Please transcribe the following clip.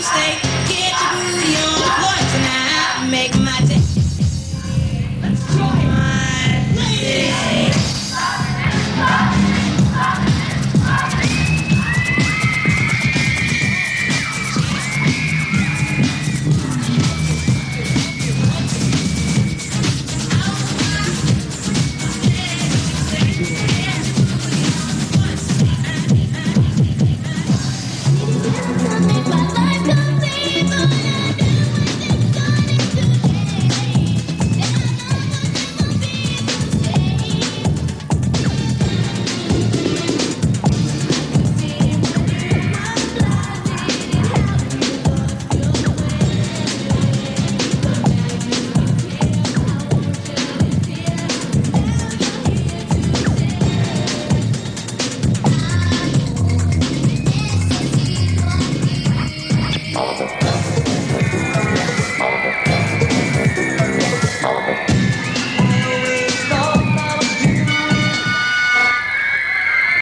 stay. Get your booty on the floor tonight. Make my day. Let's try my day. SABADOS.